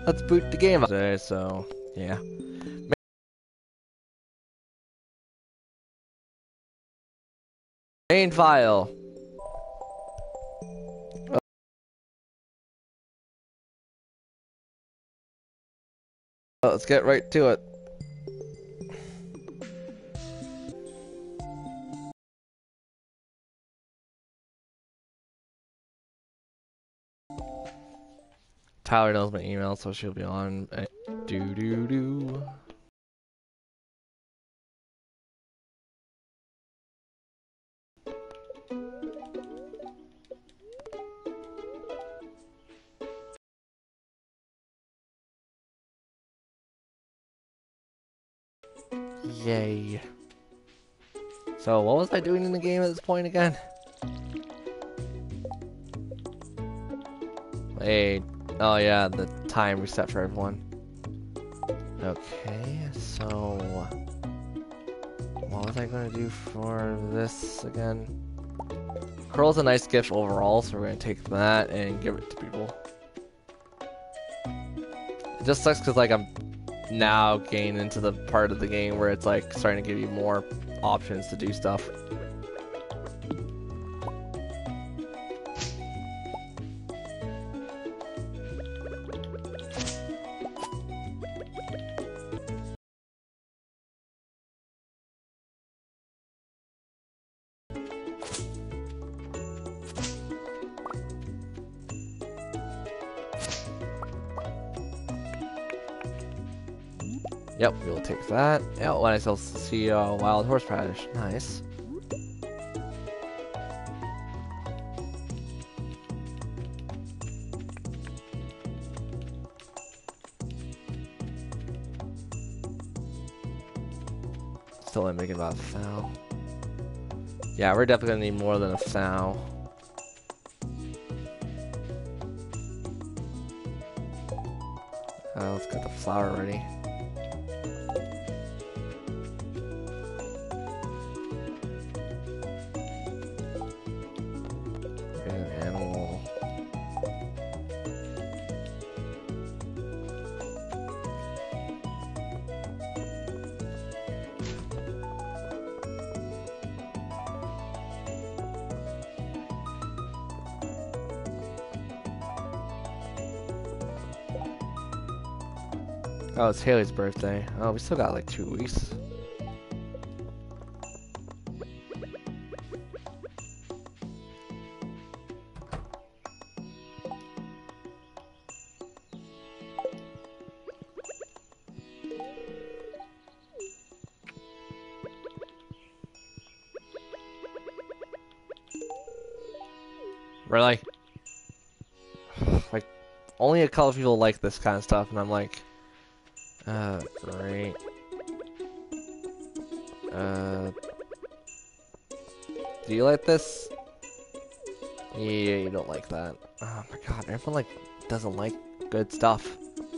let's boot the game up today, so yeah. Main file. Let's get right to it. Tyler knows my email, so she'll be on. Do do do. Yay. So, what was I doing in the game at this point again? Wait. Oh, yeah, the time reset for everyone. Okay, so. What was I going to do for this again? Curl's a nice gift overall, so we're going to take that and give it to people. It just sucks because, like, I'm now getting into the part of the game where it's, like, starting to give you more options to do stuff. Yep, we'll take that. Yeah, when I still see wild horseradish. Nice. Still ain't making about a thou. Yeah, we're definitely gonna need more than a thou. Let's get the flour ready. Oh, it's Haley's birthday. Oh, we still got like 2 weeks. Really? Like, only a couple of people like this kind of stuff, and I'm like, great. Do you like this? Yeah, you don't like that. Oh my god, everyone like doesn't like good stuff.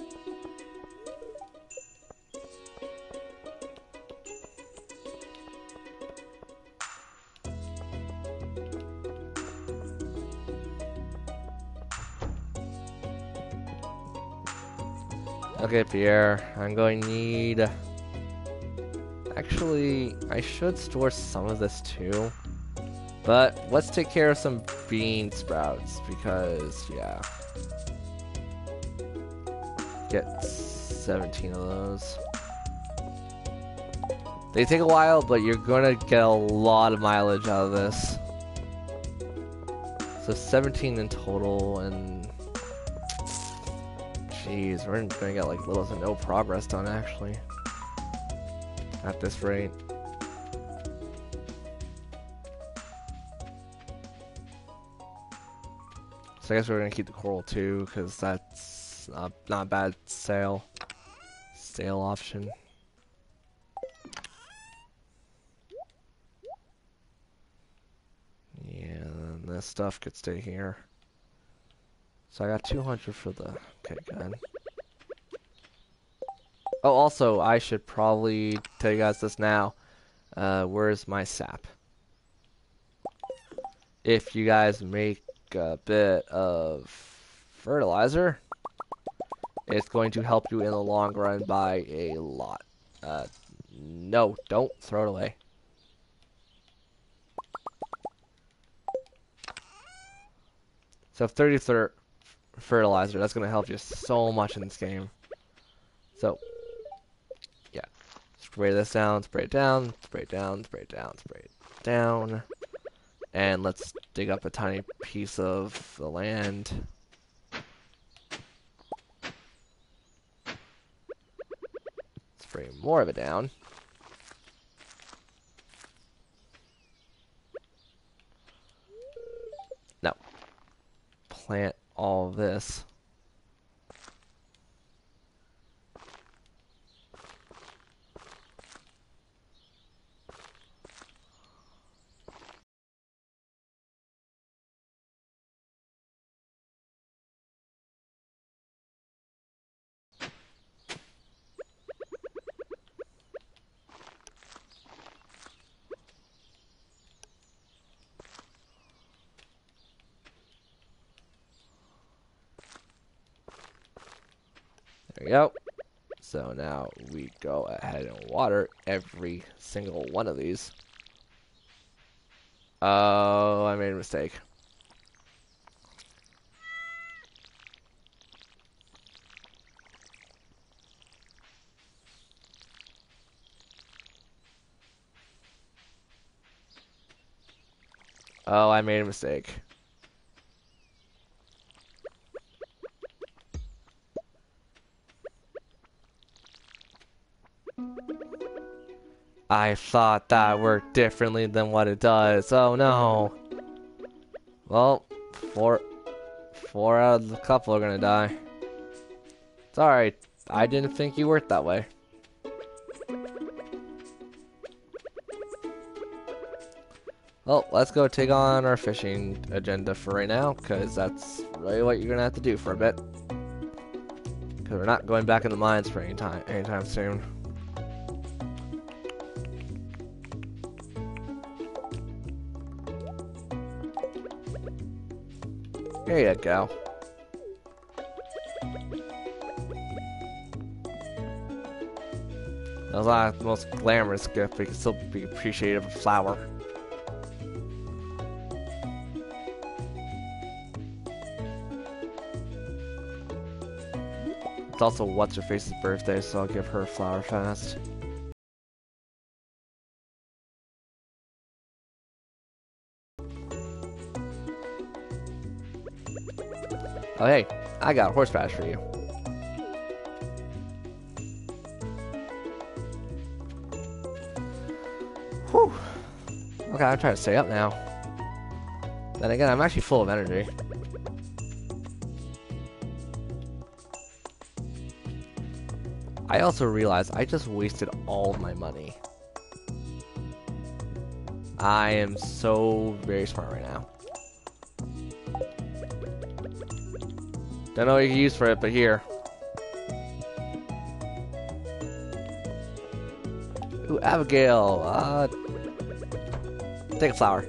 Okay, Pierre, I'm going to need... Actually, I should store some of this too. But let's take care of some bean sprouts because, yeah. Get 17 of those. They take a while, but you're gonna get a lot of mileage out of this. So 17 in total, and jeez, we're gonna get like little to no progress done actually. At this rate. So I guess we're gonna keep the coral too, because that's not a bad sale option. Yeah, and this stuff could stay here. So I got 200 for the... Okay, good. Oh, also, I should probably tell you guys this now. Where's my sap? If you guys make a bit of fertilizer, It's going to help you in the long run by a lot. No, don't throw it away. So 30 fertilizer, that's going to help you so much in this game. So, yeah. Spray this down, spray it down, spray it down, spray it down, spray it down. And let's dig up a tiny piece of the land. Spray more of it down. Now, plant all this. There we go. So now we go ahead and water every single one of these. Oh, I made a mistake. Oh, I made a mistake. I thought that worked differently than what it does. Oh no. Well, four out of the couple are gonna die. It's alright. I didn't think you worked that way. Well, let's go take on our fishing agenda for right now, because that's really what you're gonna have to do for a bit. Because we're not going back in the mines for anytime soon. There you go. That was not the most glamorous gift, but it can still be appreciated of a flower. It's also What's-Her-Face's birthday, so I'll give her a flower fast. Oh hey, I got a horse badge for you. Whew. Okay, I'm trying to stay up now. Then again, I'm actually full of energy. I also realized I just wasted all of my money. I am so very smart right now. Don't know what you can use for it, but here. Ooh, Abigail. Take a flower.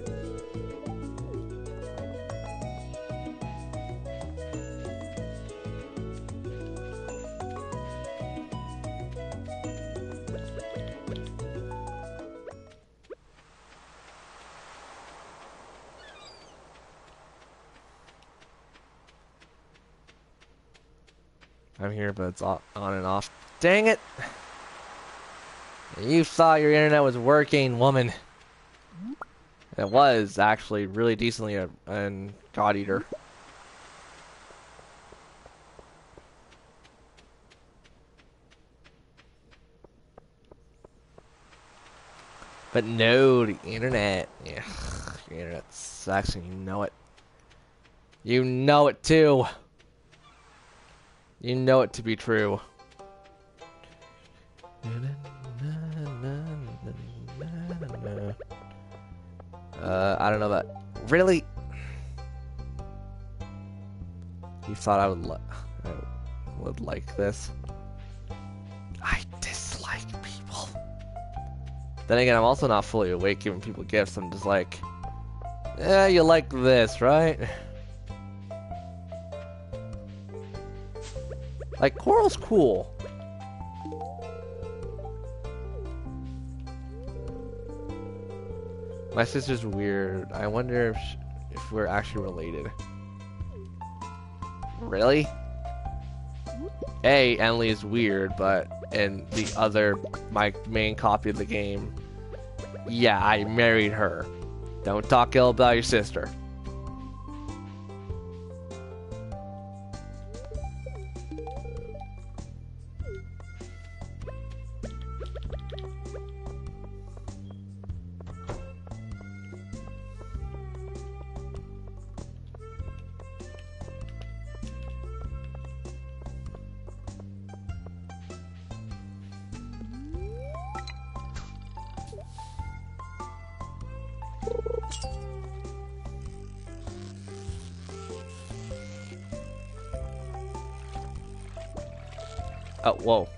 I'm here, but it's on and off. Dang it! You thought your internet was working, woman. It was actually really decently a God Eater. But no, the internet. Yeah, the internet sucks and you know it. You know it too. You know it to be true. I don't know that. Really? You thought I would like this? I dislike people. Then again, I'm also not fully awake giving people gifts. I'm just like, yeah, you like this, right? Like, coral's cool. My sister's weird. I wonder if we're actually related. Really? Emily is weird, but in the other, my main copy of the game, yeah, I married her. Don't talk ill about your sister. Oh, whoa.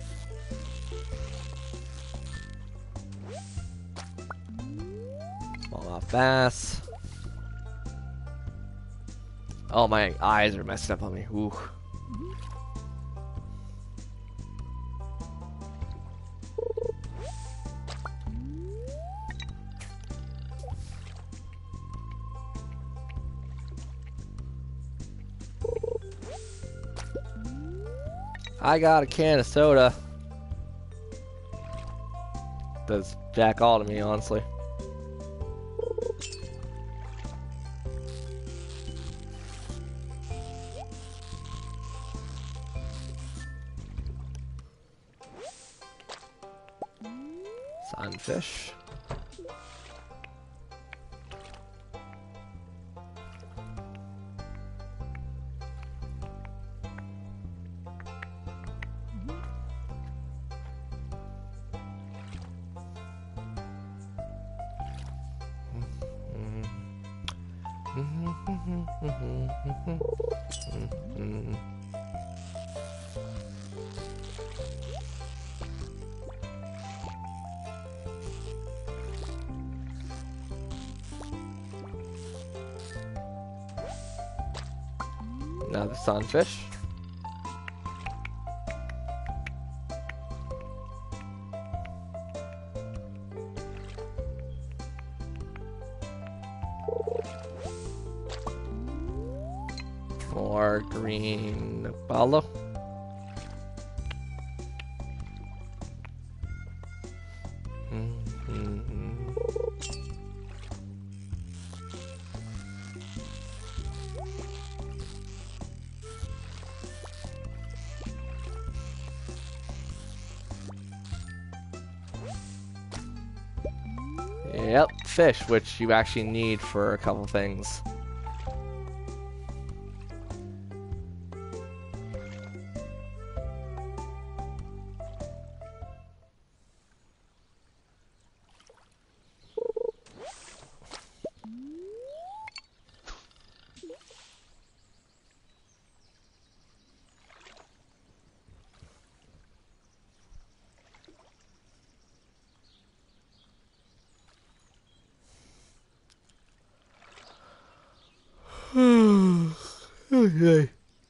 Smallmouth bass. Oh, my eyes are messing up on me. Ooh. I got a can of soda. Does jack all to me, honestly. Sunfish. Now the sunfish. More green ballo. Yep, fish, which you actually need for a couple things. Okay.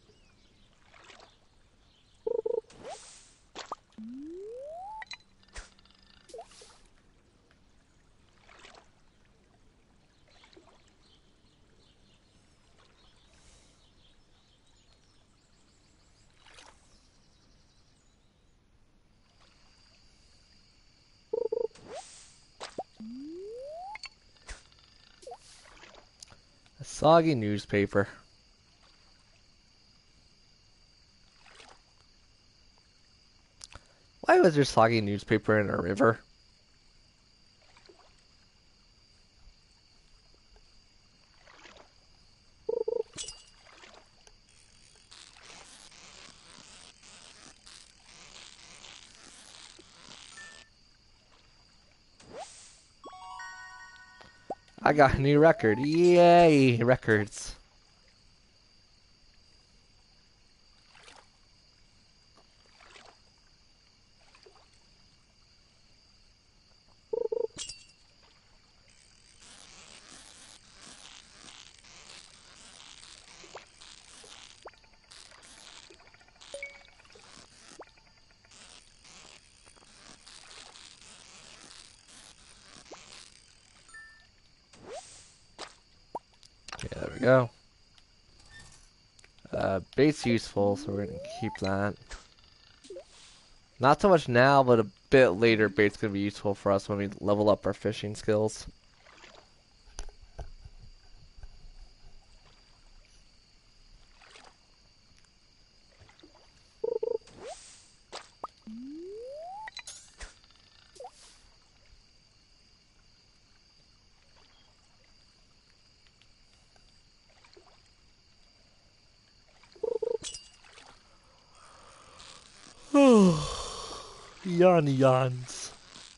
A soggy newspaper. Why was there soggy newspaper in a river? I got a new record. Yay, records. we go. Bait's useful, so we're gonna keep that. Not so much now, but a bit later, bait's gonna be useful for us when we level up our fishing skills. Yawns.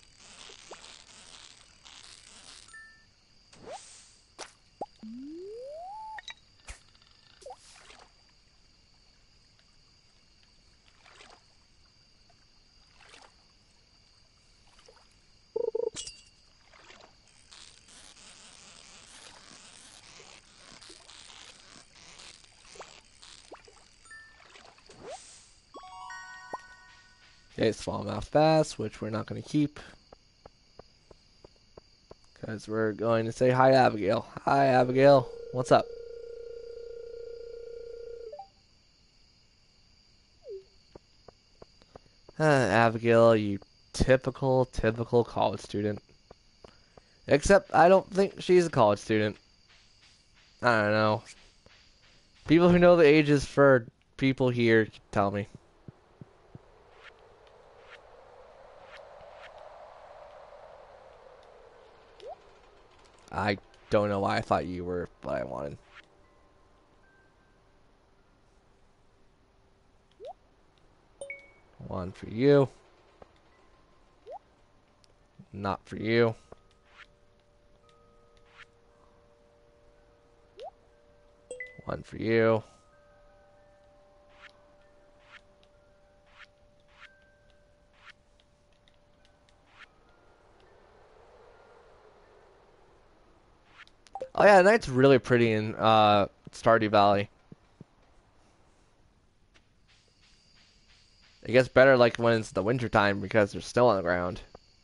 Okay, smallmouth bass, which we're not going to keep. Because we're going to say hi to Abigail. Hi, Abigail. What's up? Abigail, you typical college student. Except, I don't think she's a college student. I don't know. People who know the ages for people here, tell me. I don't know why I thought you were what I wanted. One for you. Not for you. One for you. Oh yeah, the night's really pretty in Stardew Valley. It gets better like when it's the winter time because there's snow on the ground.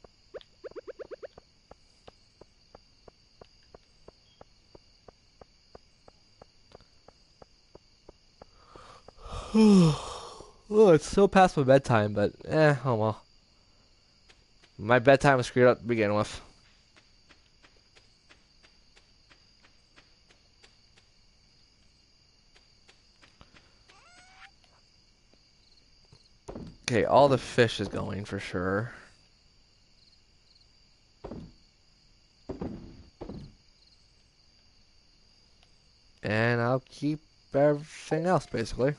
Oh, it's so past my bedtime, but oh well. My bedtime was screwed up to begin with. Okay, all the fish is going for sure. And I'll keep everything else, basically.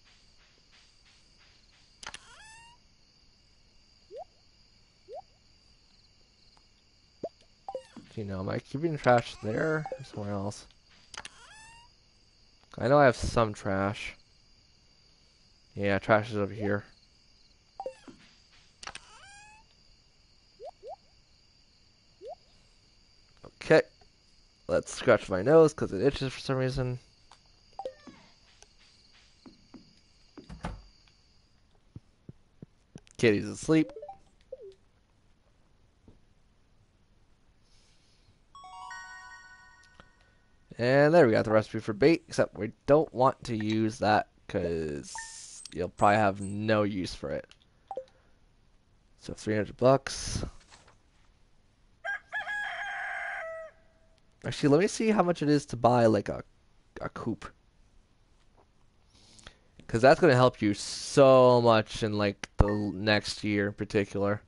You know, am I keeping trash there or somewhere else? I know I have some trash. Yeah, trash is over here. Okay. Let's scratch my nose because it itches for some reason. Kitty's asleep. And there we got the recipe for bait, except we don't want to use that because you'll probably have no use for it. So 300 bucks. Actually, let me see how much it is to buy like a coop. Because that's going to help you so much in like the next year in particular.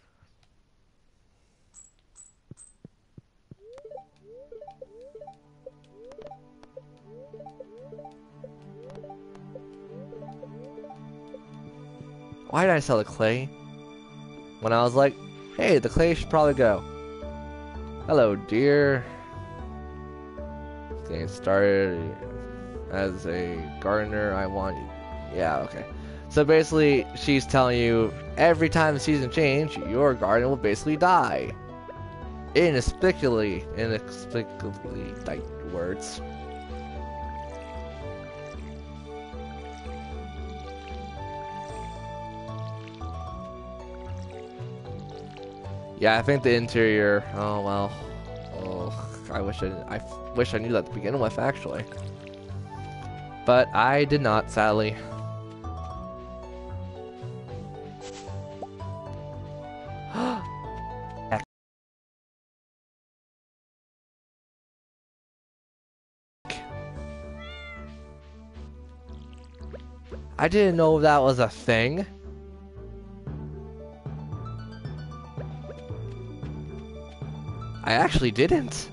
Why did I sell the clay? When I was like, hey, the clay should probably go. Hello, dear. Getting started as a gardener, I want you. Yeah, okay. So basically, she's telling you every time the season change, your garden will basically die. Inexplicably like words. Yeah, I think the interior. Oh well. Oh. I wish I wish I knew that to begin with, actually. But I did not, sadly. I didn't know that was a thing. I actually didn't.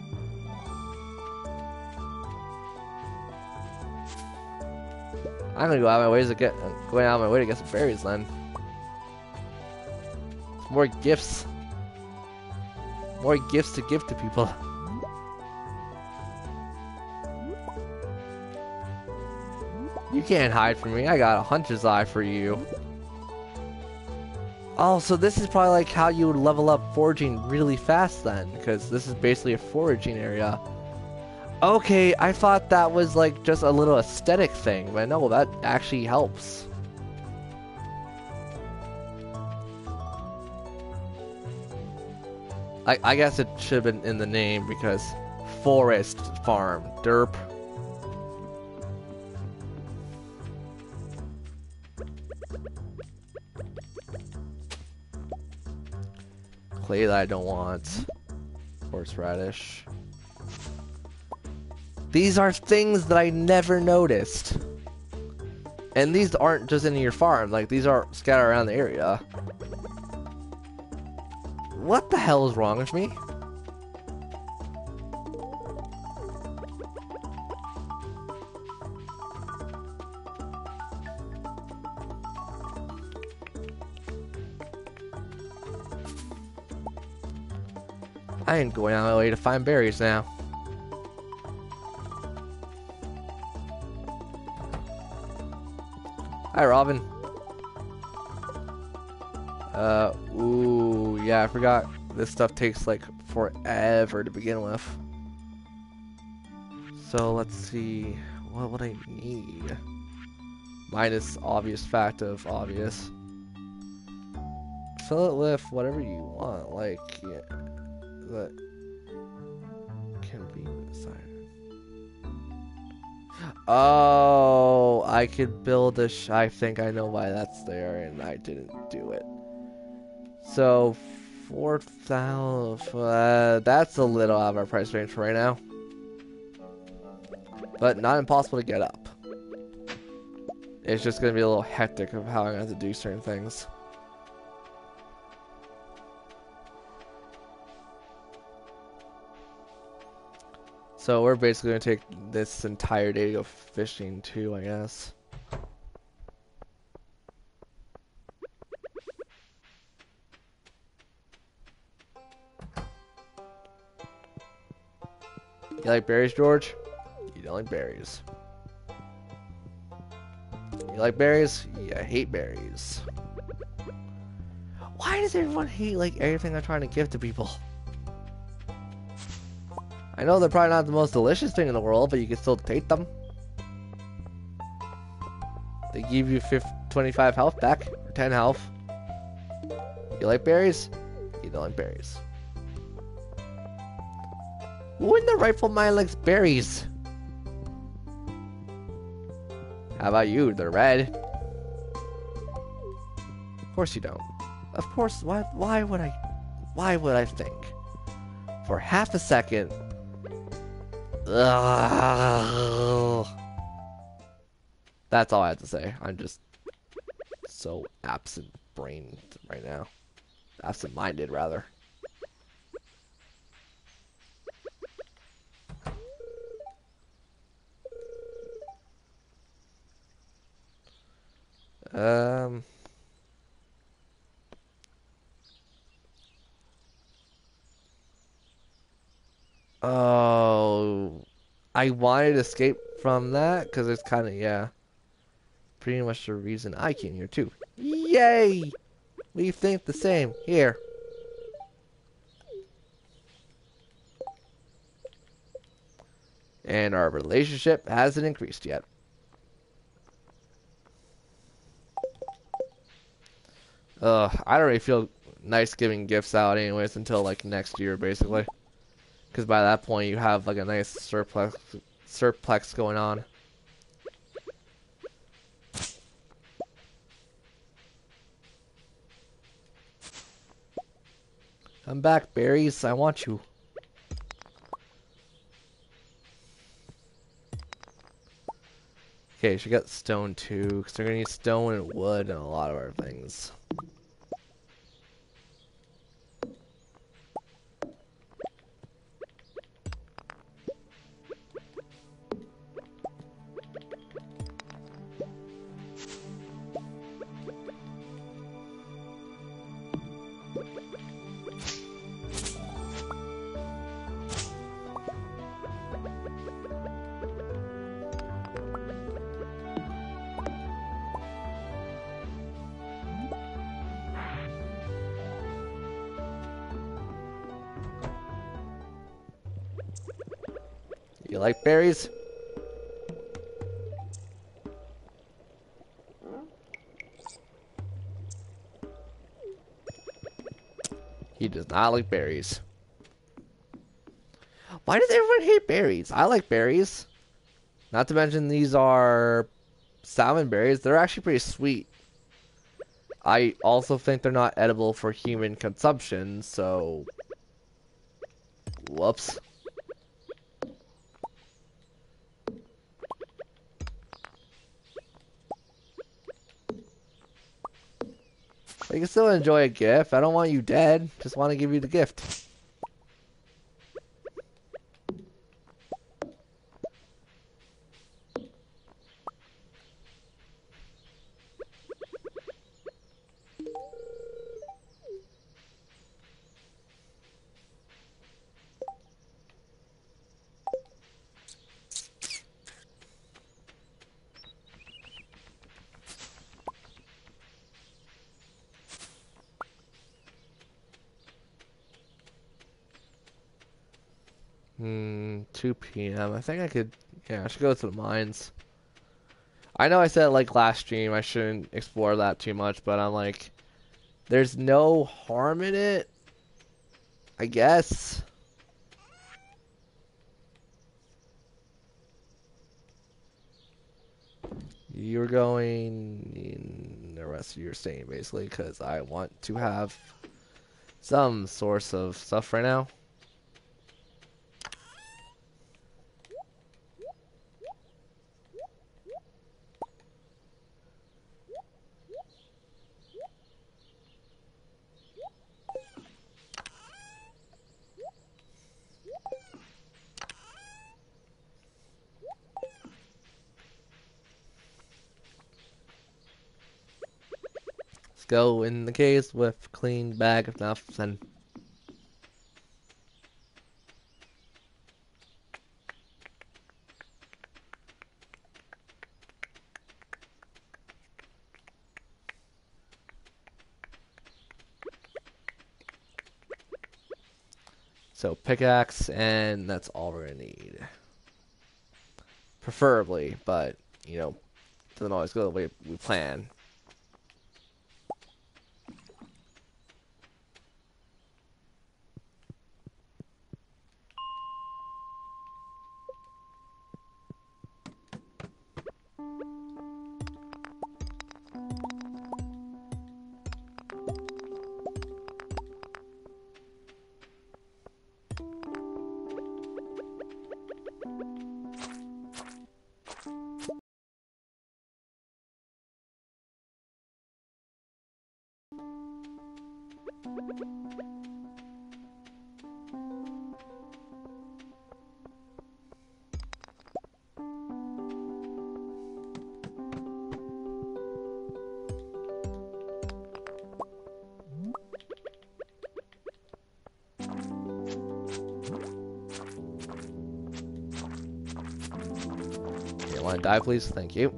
I'm gonna go out of my way to going out of my way to get some berries then. More gifts. More gifts to give to people. You can't hide from me. I got a hunter's eye for you. Oh, so this is probably like how you would level up foraging really fast then, because this is basically a foraging area. Okay, I thought that was like just a little aesthetic thing, but no, that actually helps. I guess it should have been in the name because forest farm, derp. Clay that I don't want. Horseradish. These are things that I never noticed. And these aren't just in your farm, like these are scattered around the area. What the hell is wrong with me? I ain't going out of my way to find berries now. Hi, Robin. Ooh, yeah, I forgot. This stuff takes like forever to begin with. So let's see, what would I need? Minus obvious fact of obvious. Fill it with whatever you want, like, yeah, that can be decided. Oh, I could build a I think I know why that's there and I didn't do it. So 4,000, that's a little out of our price range for right now. But not impossible to get up. It's just going to be a little hectic of how I'm going to have to do certain things. So we're basically going to take this entire day to go fishing too, I guess. You like berries, George? You don't like berries. You like berries? Yeah, I hate berries. Why does everyone hate like everything I'm trying to give to people? I know they're probably not the most delicious thing in the world, but you can still take them. They give you 25 health back, or 10 health. You like berries? You don't like berries. Who in their rightful mind likes berries? How about you? They're red. Of course you don't. Of course, why would I think? For half a second. Ugh. That's all I have to say. I'm just so absent-brained right now. Absent-minded, rather. Oh, I wanted to escape from that because it's kind of, yeah, pretty much the reason I came here too. Yay! We think the same. Here. And our relationship hasn't increased yet. I don't really feel nice giving gifts out anyways until like next year, basically. Because by that point you have like a nice surplex going on. I'm back, berries. I want you. Okay, she got stone too, because they're gonna need stone and wood and a lot of our things. You like berries? He does not like berries. Why does everyone hate berries? I like berries. Not to mention these are salmon berries. They're actually pretty sweet. I also think they're not edible for human consumption, so... Whoops. You can still enjoy a gift. I don't want you dead. Just want to give you the gift. Hmm, 2 p.m. I think I could... Yeah, I should go to the mines. I know I said like last stream I shouldn't explore that too much, but I'm like... There's no harm in it, I guess. You're going in the rest of your staying basically because I want to have some source of stuff right now. Let's go in the case with clean bag of nothing. So pickaxe, and that's all we're gonna need. Preferably, but you know, doesn't always go the way we plan. You want to die, please? Thank you.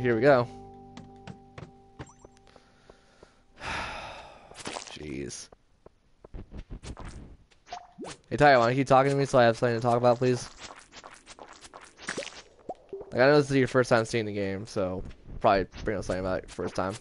here we go. Jeez. Hey, Ty, want to keep talking to me so I have something to talk about, please? Like, I know this is your first time seeing the game, so probably bring up something about it first time.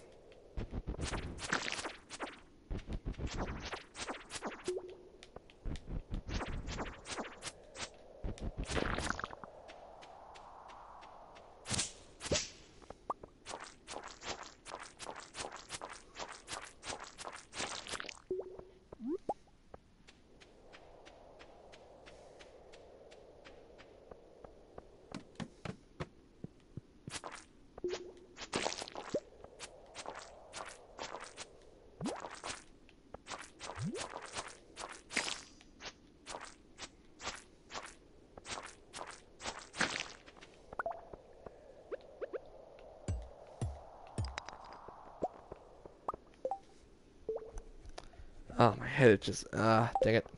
Oh, my head is just, dang it.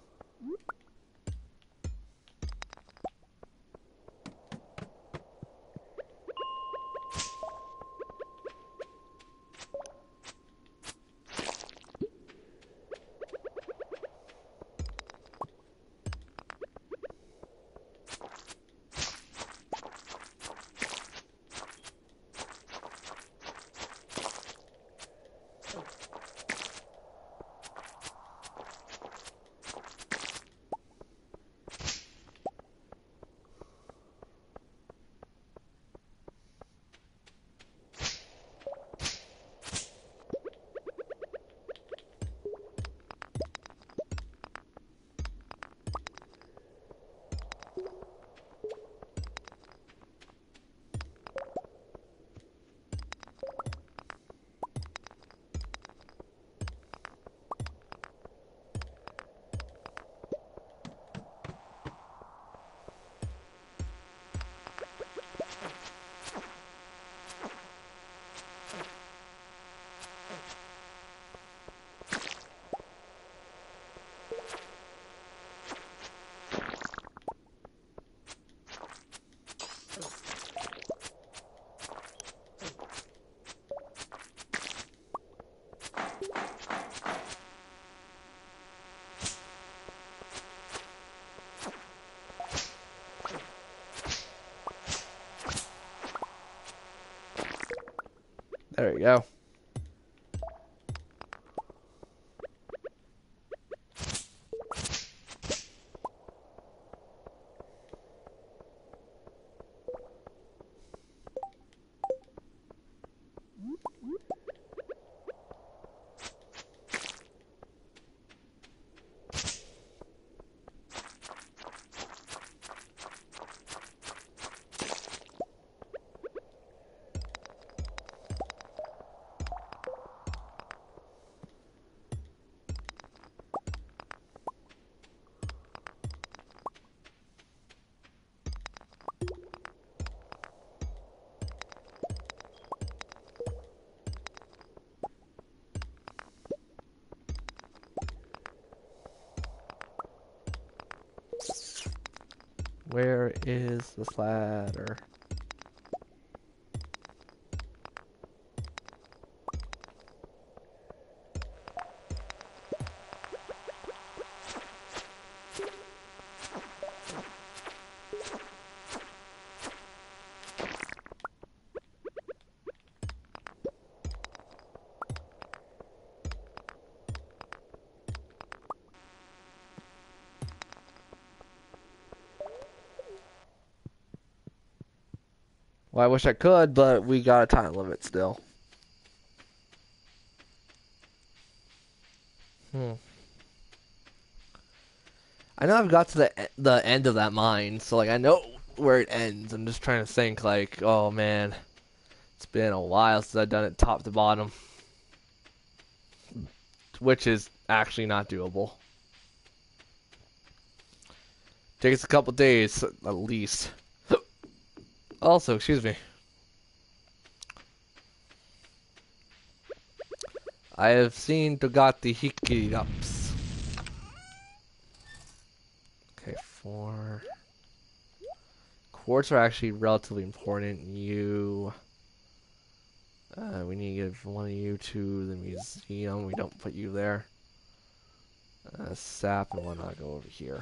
There we go. Where is this ladder? Well, I wish I could, but we got a time limit still. I know I've got to the end of that mine, so like I know where it ends. I'm just trying to think like, oh man, it's been a while since I've done it top to bottom, which is actually not doable. Takes a couple days at least. Also, excuse me. I have seen Dogati Hiccups. Okay, 4. Quartz are actually relatively important. You We need to give one of you to the museum. We don't put you there. Sap and whatnot go over here.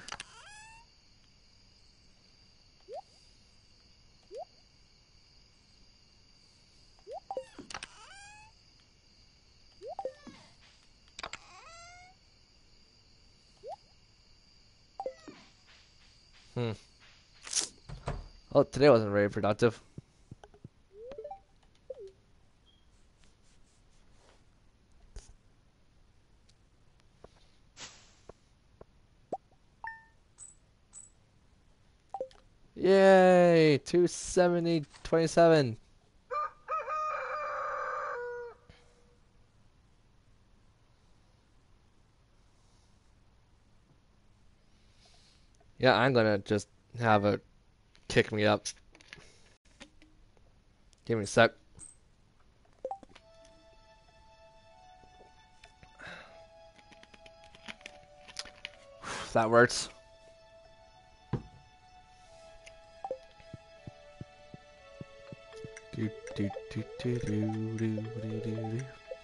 Oh, today wasn't very productive. Yay! 270.27. Yeah, I'm gonna just have it kick me up. Give me a sec. That works. Do, do, do, do, do, do, do, do.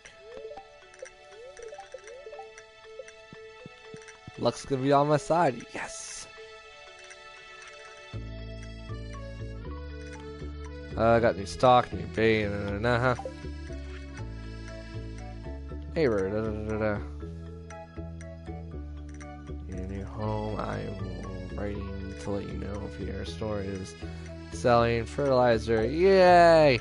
Luck's gonna be on my side. Yes. I got new stock, new bait, Neighbor, Your new home. I'm writing to let you know if your store is selling fertilizer. Yay!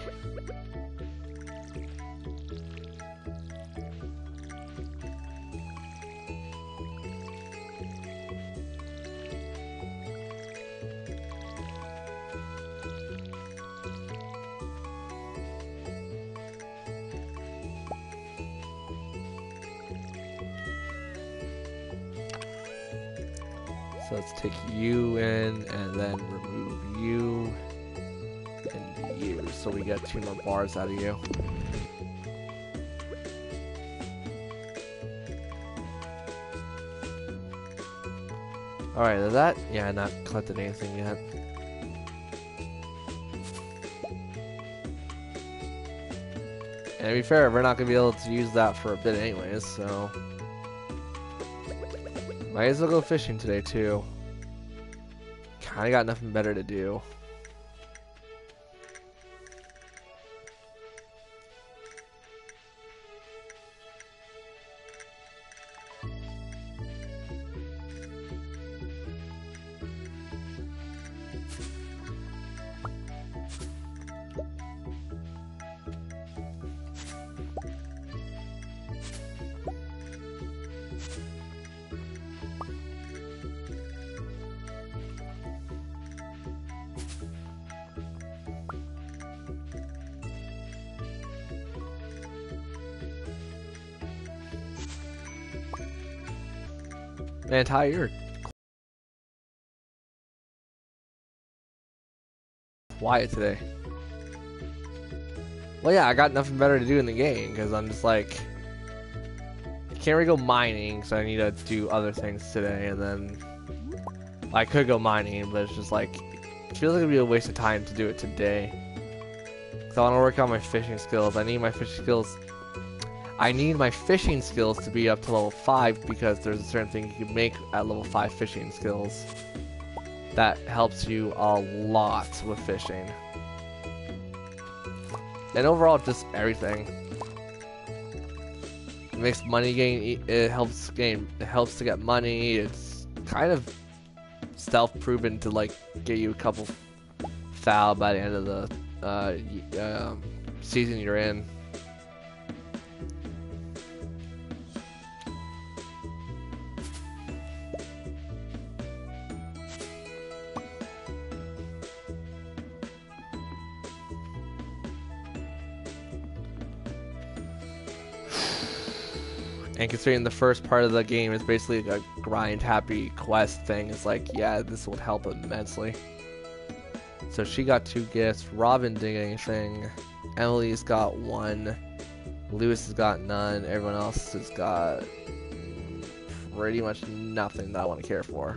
So let's take you in and then remove you and you. So we get 2 more bars out of you. Alright, is that? Yeah, not collected anything yet. And to be fair, we're not going to be able to use that for a bit anyways, so... Might as well go fishing today, too. Kinda got nothing better to do. Man, Ty, you're quiet today. Well, yeah, I got nothing better to do in the game, because I'm just like... I can't really go mining, so I need to do other things today, and then... I could go mining, but it's just like... It feels like it'd be a waste of time to do it today. Because I want to work on my fishing skills. I need my fishing skills... I need my fishing skills to be up to level 5 because there's a certain thing you can make at level 5 fishing skills that helps you a lot with fishing. And overall, just everything. It makes money gain. It helps to get money. It's kind of self-proven to like get you a couple foul by the end of the season you're in. And considering the first part of the game is basically a grind happy quest thing, it's like, yeah, this would help immensely. So she got 2 gifts, Robin didn't get anything, Emily's got 1, Lewis has got none, everyone else has got pretty much nothing that I want to care for.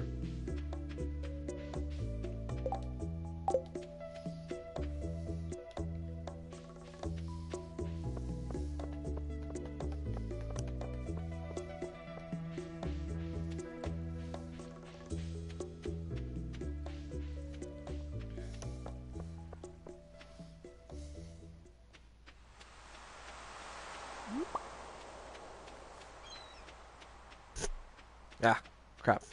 Ah, crap.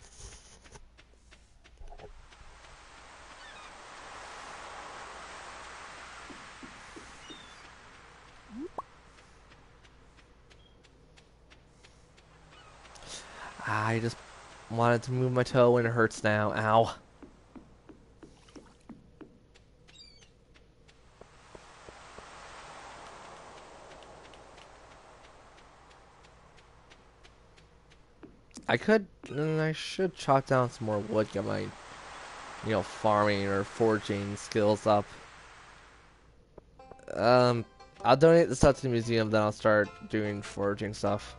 I just wanted to move my toe and it hurts now. Ow. I should chop down some more wood, get my, farming or forging skills up. Um, I'll donate the stuff to the museum, then I'll start doing foraging stuff.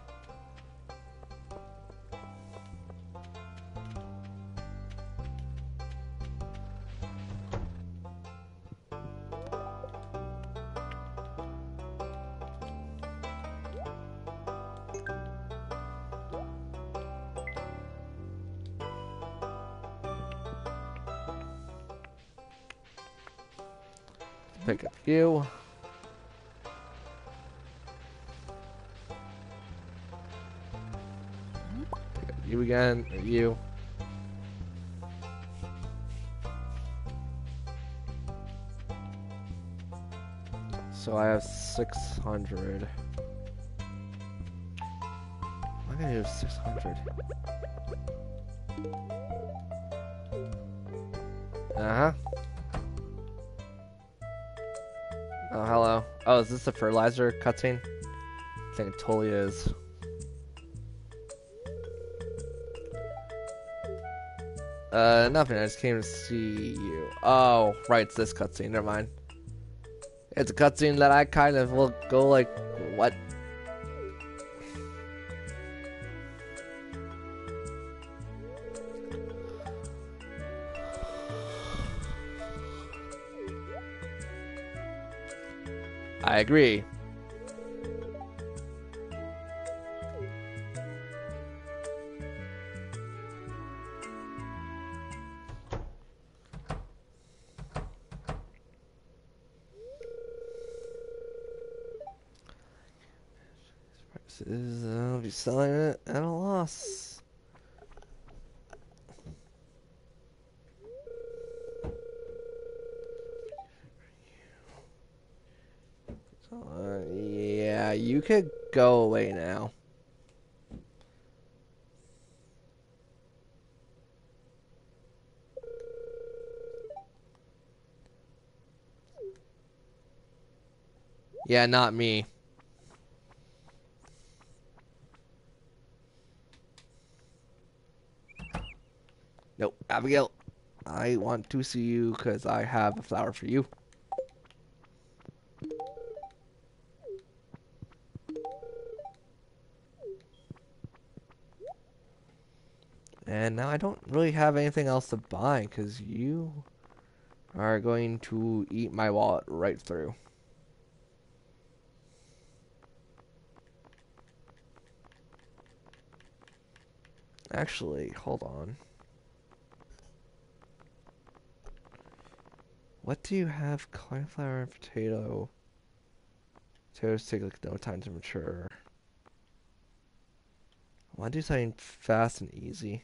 Pick up you. Pick up you again, or you. So I have 600. I'm gonna do 600. Uh-huh. Oh, hello. Oh, is this the fertilizer cutscene? I think it totally is. Nothing. I just came to see you. Oh, right, it's this cutscene. Never mind. It's a cutscene that I kind of will go like, what? I agree. I'll be selling it at a loss. Yeah, you could go away now. Yeah, not me. Nope, Abigail. I want to see you because I have a flower for you. And now I don't really have anything else to buy because you are going to eat my wallet right through. Actually, hold on. What do you have? Cauliflower and potato. Potatoes take like no time to mature. I want to do something fast and easy.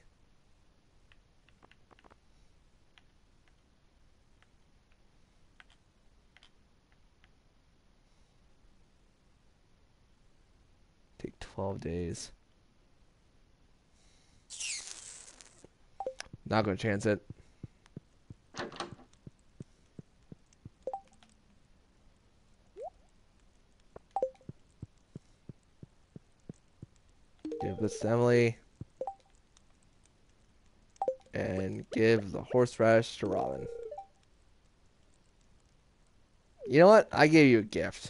Take 12 days. Not gonna chance it. Give this to Emily. And give the horseradish to Robin. You know what? I gave you a gift.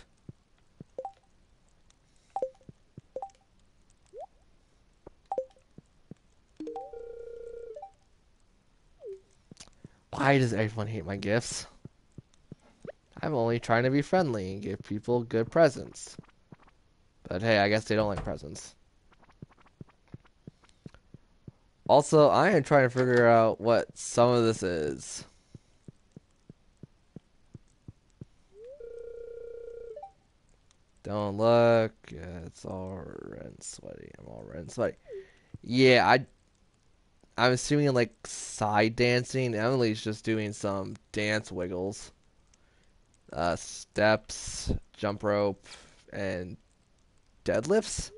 Why does everyone hate my gifts? I'm only trying to be friendly and give people good presents. But hey, I guess they don't like presents. Also, I am trying to figure out what some of this is. Don't look. Yeah, it's all red and sweaty. I'm all red and sweaty. Yeah, I'm assuming like side dancing. Emily's just doing some dance wiggles. Steps, jump rope, and deadlifts.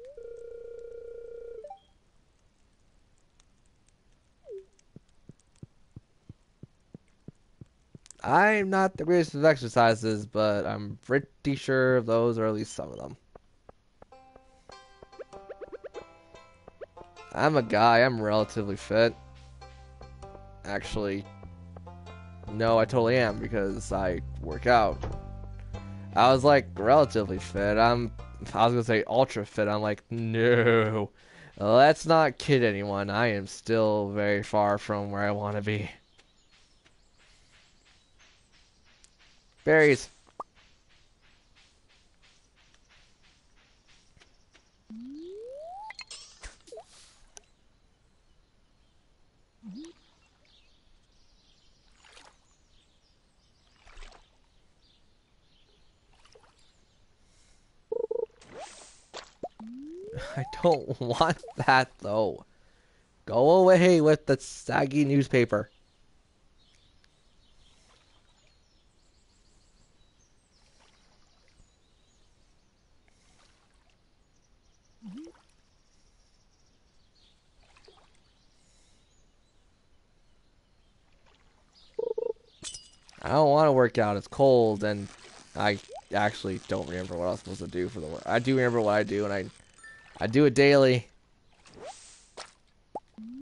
I'm not the greatest of exercises, but I'm pretty sure those are at least some of them. I'm a guy. I'm relatively fit. Actually, no, I totally am because I work out. I was like relatively fit. I was gonna say ultra fit. I'm like, no. Let's not kid anyone. I am still very far from where I want to be. Berries. I don't want that though. Go away with the saggy newspaper. I don't want to work out. It's cold, and I actually don't remember what I was supposed to do for the work. I do remember what I do, and I do it daily.